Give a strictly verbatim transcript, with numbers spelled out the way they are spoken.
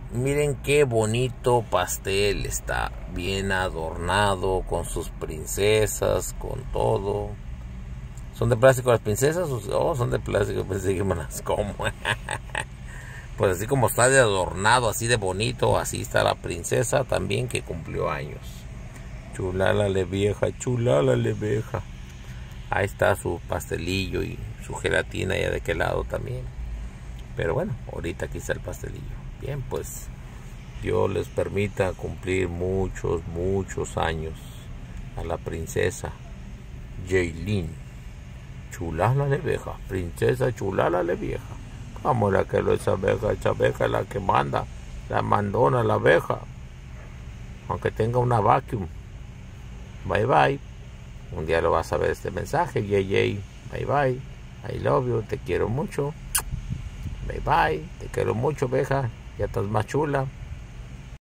Miren qué bonito pastel, está bien adornado con sus princesas, con todo. ¿Son de plástico las princesas? Oh, son de plástico, pensé que me las como. Pues así como está de adornado, así de bonito, así está la princesa también que cumplió años. Chulala le vieja, chulala le vieja. Ahí está su pastelillo y su gelatina ya de aquel lado también. Pero bueno, ahorita aquí está el pastelillo. Bien, pues Dios les permita cumplir muchos, muchos años a la princesa Yailin. Chulala le vieja, princesa chulala le vieja. Como la que lo esa abeja, esa abeja es la que manda, la mandona la abeja. Aunque tenga una vacuum. Bye bye. Un día lo vas a ver este mensaje, yay yay. Bye bye. I love you, te quiero mucho. Bye bye, te quiero mucho, abeja. Ya estás más chula.